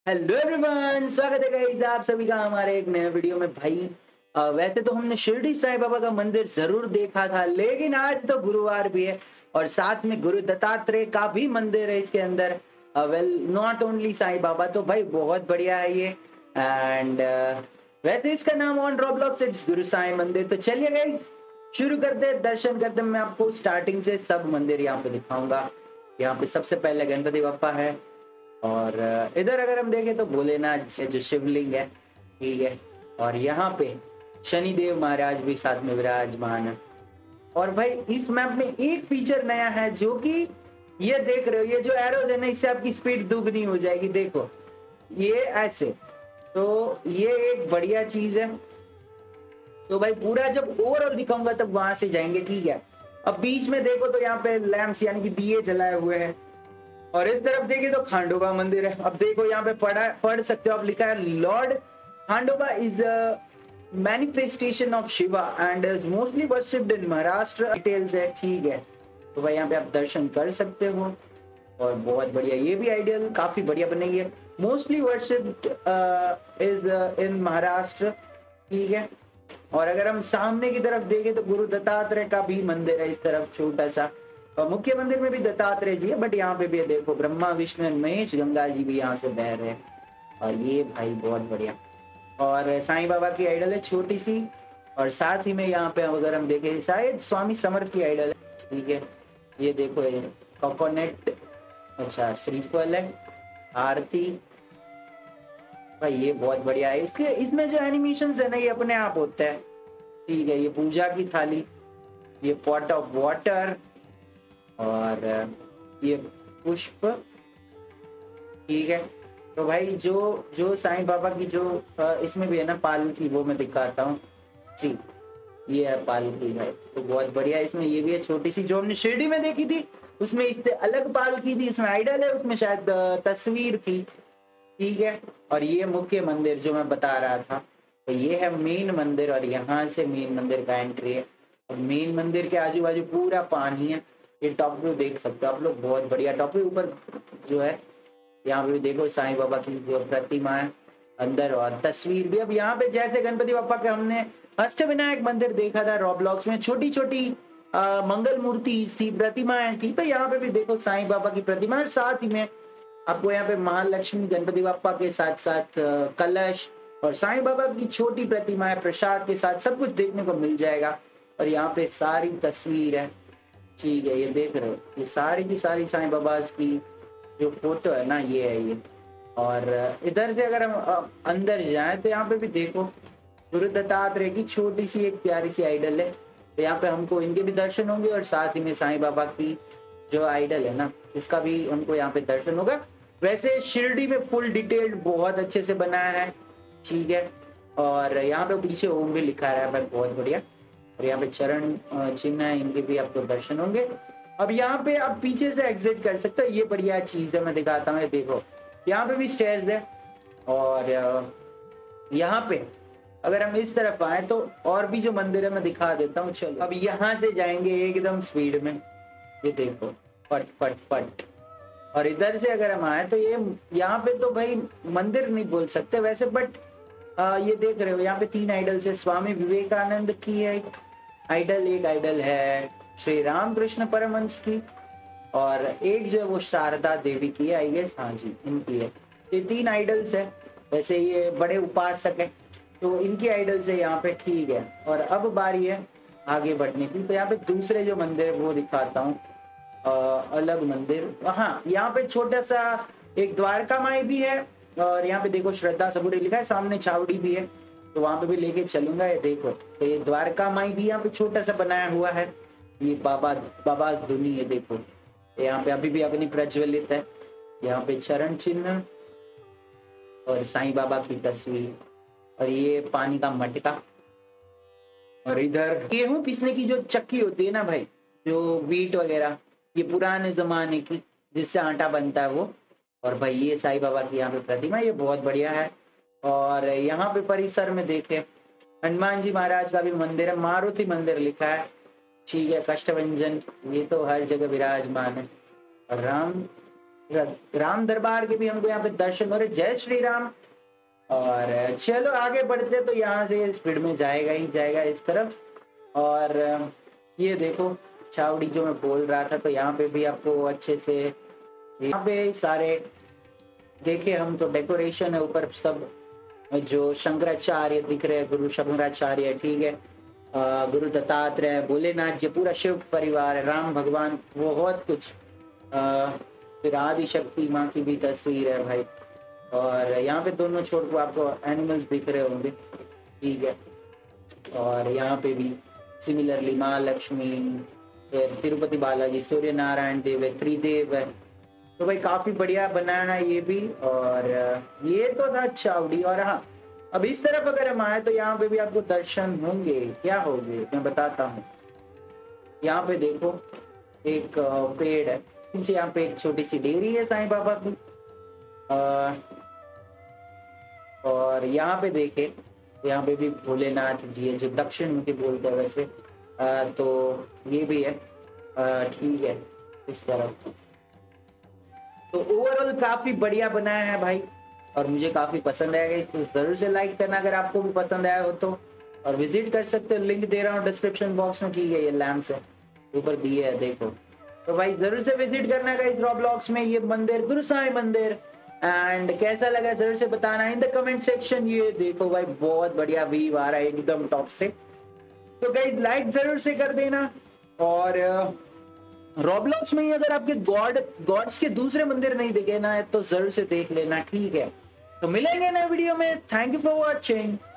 Hello everyone, स्वागत है guys आप सभी का हमारे एक नए वीडियो में। भाई वैसे तो हमने शिरडी साईं बाबा का मंदिर जरूर देखा था, लेकिन आज तो गुरुवार भी है और साथ में गुरु दत्तात्रेय का भी मंदिर है इसके अंदर। Well, not only Sai Baba, तो भाई बहुत बढ़िया है ये। एंड वैसे इसका नाम ऑन रोब्लॉक्स इट्स गुरु साईं मंदिर। तो चलिए गाइस शुरू करते हैं, दर्शन करते हैं। मैं आपको स्टार्टिंग से सब मंदिर यहाँ पे दिखाऊंगा। यहाँ पे सबसे पहले गणपति बप्पा है और इधर अगर हम देखें तो भोलेनाथ जो शिवलिंग है, ठीक है। और यहाँ पे शनिदेव महाराज भी साथ में विराजमान है। और भाई इस मैप में एक फीचर नया है जो कि ये देख रहे हो, ये जो एरोज है ना, इससे आपकी स्पीड दुगनी हो जाएगी। देखो ये ऐसे, तो ये एक बढ़िया चीज है। तो भाई पूरा जब ओवरऑल दिखाऊंगा तब वहां से जाएंगे, ठीक है। अब बीच में देखो तो यहाँ पे लैंप्स यानी कि दिए जलाए हुए हैं। और इस तरफ देखिए तो खांडोबा मंदिर है। अब देखो यहाँ पे पढ़ सकते हो आप, लिखा है lord Khandoba is a manifestation of Shiva and is mostly worshipped in Maharashtra. Details है, ठीक है। तो भाई यहाँ पे आप दर्शन कर सकते हो और बहुत बढ़िया, ये भी आइडियल काफी बढ़िया बनाई है। Mostly worshipped is in Maharashtra, ठीक है। और अगर हम सामने की तरफ देखें तो गुरु दत्तात्रेय का भी मंदिर है इस तरफ छोटा सा। और मुख्य मंदिर में भी दत्तात्रेय जी है, बट यहाँ पे भी देखो ब्रह्मा विष्णु महेश गंगा जी भी यहाँ से बह रहे हैं। और ये भाई बहुत बढ़िया। और साईं बाबा की आइडल है छोटी सी। और साथ ही में यहाँ पे अगर हम देखें शायद स्वामी समर्थ की आइडल है, ठीक है। ये देखो ये कोकोनट, अच्छा श्रीफल है, आरती। भाई ये बहुत बढ़िया है। इसके इसमें जो एनिमेशन है ना, ये अपने आप होता है, ठीक है। ये पूजा की थाली, ये पॉट ऑफ वाटर और ये पुष्प, ठीक है। तो भाई जो जो साईं बाबा की जो इसमें भी है ना पालकी, वो मैं दिखाता हूँ जी। ये है पालकी भाई, तो बहुत बढ़िया। इसमें ये भी है छोटी सी, जो हमने शिरडी में देखी थी उसमें इससे अलग पालकी थी। इसमें आइडल है, उसमें शायद तस्वीर थी, ठीक है। और ये मुख्य मंदिर जो मैं बता रहा था, तो ये है मेन मंदिर और यहाँ से मेन मंदिर का एंट्री है। और मेन मंदिर के आजू बाजू पूरा पानी है। ये टॉप व्यू देख सकते हो आप लोग, बहुत बढ़िया टॉप व्यू। ऊपर जो है यहाँ पे भी देखो साईं बाबा की जो प्रतिमा है अंदर, और तस्वीर भी। अब यहाँ पे जैसे गणपति बापा के हमने अष्टविनायक मंदिर देखा था रॉब्लॉक्स में, छोटी छोटी मंगल मूर्ति थी, प्रतिमाएं थी, तो यहाँ पे भी देखो साईं बाबा की प्रतिमा। और साथ ही में आपको यहाँ पे महालक्ष्मी गणपति बापा के साथ साथ कलश और साईं बाबा की छोटी प्रतिमा है, प्रसाद के साथ सब कुछ देखने को मिल जाएगा। और यहाँ पे सारी तस्वीर है, ठीक है। ये देख रहे हो, ये सारी की सारी साईं बाबा की जो फोटो है ना, ये है ये। और इधर से अगर हम अंदर जाएं तो यहाँ पे भी देखो गुरु दत्तात्रेय की छोटी सी एक प्यारी सी आइडल है। तो यहाँ पे हमको इनके भी दर्शन होंगे और साथ ही में साईं बाबा की जो आइडल है ना, इसका भी हमको यहाँ पे दर्शन होगा। वैसे शिरडी में फुल डिटेल्ड बहुत अच्छे से बनाया है, ठीक है। और यहाँ पे पीछे ओम भी लिखा है भाई, बहुत बढ़िया। और यहाँ पे चरण चिन्ह है, इनके भी आपको दर्शन होंगे। अब यहाँ पे आप पीछे से एग्जिट कर सकते हो, ये बढ़िया चीज है, मैं दिखाता हूँ। देखो यहाँ पे भी स्टेयर्स है। और यहाँ पे अगर हम इस तरफ आए तो और भी जो मंदिर है मैं दिखा देता हूँ। चलो अब यहाँ से जाएंगे एकदम स्पीड में, ये देखो फट फट फट। और इधर से अगर हम आए तो ये यहाँ पे तो भाई मंदिर नहीं बोल सकते वैसे, बट ये देख रहे हो यहाँ पे 3 आइडल्स है। स्वामी विवेकानंद की है एक आइडल है श्री रामकृष्ण परमहंस की, और एक जो है वो शारदा देवी की है, आई गेस, हाँ जी इनकी है। ये 3 आइडल्स है। वैसे ये बड़े उपासक है तो इनकी आइडल्स है यहाँ पे, ठीक है। और अब बारी है आगे बढ़ने की, तो यहाँ पे दूसरे जो मंदिर है वो दिखाता हूँ। अलग मंदिर, हाँ यहाँ पे छोटा सा एक द्वारका माई भी है। और यहाँ पे देखो श्रद्धा सबूरी लिखा है, सामने छावड़ी भी है, तो वहां पे भी लेके चलूंगा। ये देखो, तो ये द्वारका माई भी यहाँ पे छोटा सा बनाया हुआ है। ये बाबा धुनी, ये देखो यहाँ पे अभी भी अग्नि प्रज्वलित है। यहाँ पे चरण चिन्ह और साईं बाबा की तस्वीर, और ये पानी का मटका। और इधर गेहूं पीसने की जो चक्की होती है ना भाई, जो वीट वगैरह, ये पुराने जमाने की जिससे आटा बनता है वो। और भाई ये साईं बाबा की यहाँ पे प्रतिमा, ये बहुत बढ़िया है। और यहाँ पे परिसर में देखे हनुमान जी महाराज का भी मंदिर है, मारुति मंदिर लिखा है, ठीक है। कष्टभंजन ये तो हर जगह विराजमान है। और राम राम दरबार के भी हमको यहाँ पे दर्शन हो रहे। जय श्री राम। और चलो आगे बढ़ते, तो यहाँ से स्पीड में जाएगा ही जाएगा इस तरफ। और ये देखो छावड़ी जो मैं बोल रहा था, तो यहाँ पे भी आपको अच्छे से यहाँ पे सारे देखे हम तो डेकोरेशन है ऊपर सब, जो शंकराचार्य दिख रहे हैं, गुरु शंकराचार्य, ठीक है, गुरु दत्तात्रेय, भोलेनाथ जी, पूरा शिव परिवार है, राम भगवान, बहुत कुछ। फिर आदि शक्ति माँ की भी तस्वीर है भाई। और यहाँ पे दोनों छोर को आपको एनिमल्स दिख रहे होंगे, ठीक है। और यहाँ पे भी सिमिलरली माँ लक्ष्मी, फिर तिरुपति बालाजी, सूर्य नारायण देव है, त्रिदेव है। तो भाई काफी बढ़िया बनाया है ये भी। और ये तो था चावड़ी। और हाँ, अब इस तरफ अगर हम आए तो यहाँ पे भी आपको दर्शन होंगे। क्या होंगे मैं बताता हूँ। यहाँ पे देखो एक पेड़ है, पीछे यहाँ पे एक छोटी सी डेयरी है साईं बाबा की। और यहाँ पे देखे, यहाँ पे भी भोलेनाथ जी है, जो दक्षिण मुखी बोलते हैं वैसे। तो ये भी है, ठीक है, इस तरफ। तो ओवरऑल काफी बढ़िया बनाया है भाई, और मुझे काफी पसंद आएगा। इसको जरूर से लाइक करना अगर आपको भी पसंद आया हो तो। और विजिट कर सकते हो, लिंक दे रहा हूँ डिस्क्रिप्शन बॉक्स में, ठीक है, ये लैंप्स है ऊपर दिए है, देखो। तो भाई जरूर से विजिट करना गाइस रॉब्लॉक्स में ये मंदिर, गुरु साईं मंदिर। एंड कैसा लगा जरूर से बताना इन द कमेंट सेक्शन। ये देखो भाई बहुत बढ़िया व्यू आ रहा है एकदम टॉप से। तो गाइस लाइक जरूर से कर देना। और रॉब्लॉक्स में ही अगर आपके गॉड्स के दूसरे मंदिर नहीं दिखे ना तो जरूर से देख लेना, ठीक है। तो मिलेंगे नए वीडियो में। Thank you for watching.